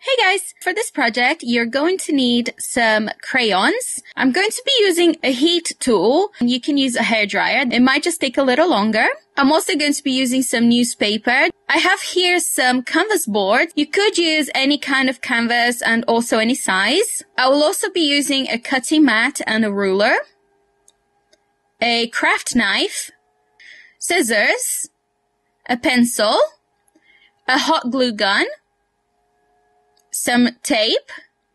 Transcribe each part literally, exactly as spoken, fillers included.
Hey guys, for this project, you're going to need some crayons. I'm going to be using a heat tool. You can use a hairdryer. It might just take a little longer. I'm also going to be using some newspaper. I have here some canvas board. You could use any kind of canvas and also any size. I will also be using a cutting mat and a ruler, a craft knife, scissors, a pencil, a hot glue gun, some tape,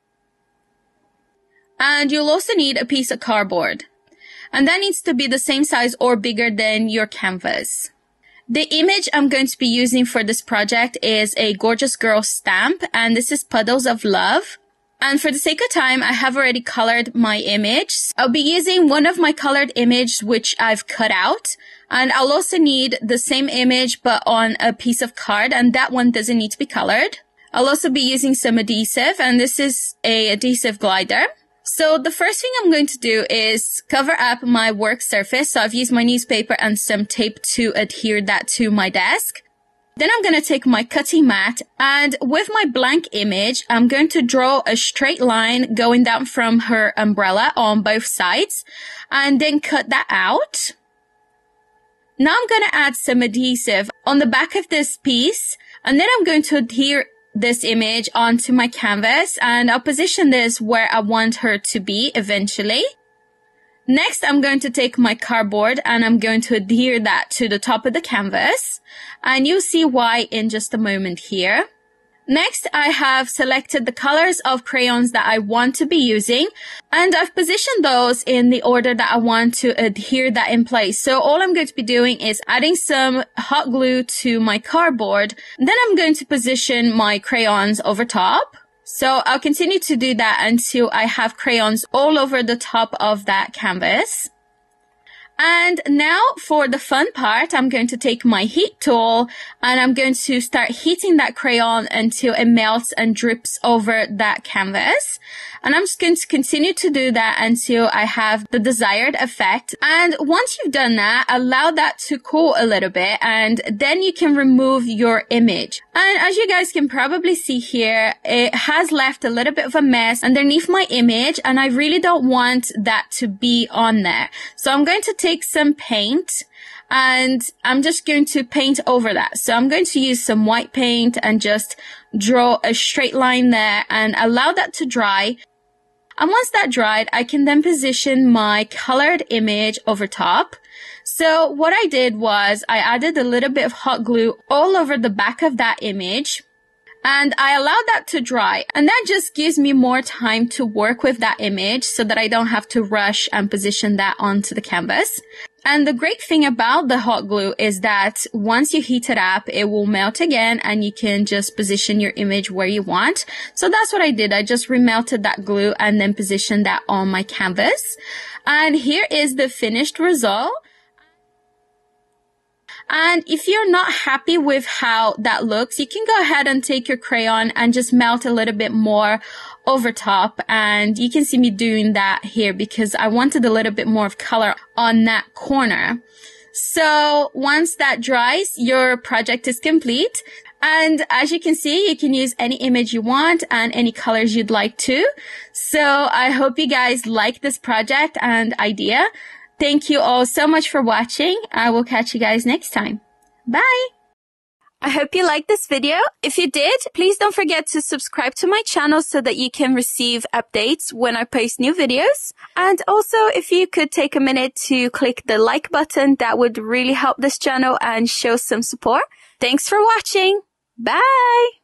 and you'll also need a piece of cardboard. And that needs to be the same size or bigger than your canvas. The image I'm going to be using for this project is a Gorgeous Girl stamp, and this is Puddles of Love. And for the sake of time, I have already colored my image. I'll be using one of my colored images which I've cut out. And I'll also need the same image but on a piece of card, and that one doesn't need to be colored. I'll also be using some adhesive, and this is a adhesive glider. So the first thing I'm going to do is cover up my work surface. So I've used my newspaper and some tape to adhere that to my desk. Then I'm going to take my cutting mat, and with my blank image, I'm going to draw a straight line going down from her umbrella on both sides, and then cut that out. Now I'm going to add some adhesive on the back of this piece, and then I'm going to adhere this image onto my canvas, and I'll position this where I want her to be eventually. Next, I'm going to take my cardboard and I'm going to adhere that to the top of the canvas, and you'll see why in just a moment here. Next, I have selected the colors of crayons that I want to be using, and I've positioned those in the order that I want to adhere that in place. So all I'm going to be doing is adding some hot glue to my cardboard. Then I'm going to position my crayons over top. So I'll continue to do that until I have crayons all over the top of that canvas. And now for the fun part, I'm going to take my heat tool and I'm going to start heating that crayon until it melts and drips over that canvas. And I'm just going to continue to do that until I have the desired effect. And once you've done that, allow that to cool a little bit, and then you can remove your image. And as you guys can probably see here, it has left a little bit of a mess underneath my image, and I really don't want that to be on there. So I'm going to take some paint and I'm just going to paint over that. So I'm going to use some white paint and just draw a straight line there and allow that to dry. And once that dried, I can then position my colored image over top. So what I did was I added a little bit of hot glue all over the back of that image, and I allowed that to dry. And that just gives me more time to work with that image so that I don't have to rush and position that onto the canvas. And the great thing about the hot glue is that once you heat it up, it will melt again and you can just position your image where you want. So that's what I did. I just remelted that glue and then positioned that on my canvas. And here is the finished result. And if you're not happy with how that looks, you can go ahead and take your crayon and just melt a little bit more over top. And you can see me doing that here because I wanted a little bit more of color on that corner. So once that dries, your project is complete. And as you can see, you can use any image you want and any colors you'd like to. So I hope you guys like this project and idea. Thank you all so much for watching. I will catch you guys next time. Bye! I hope you liked this video. If you did, please don't forget to subscribe to my channel so that you can receive updates when I post new videos. And also, if you could take a minute to click the like button, that would really help this channel and show some support. Thanks for watching. Bye!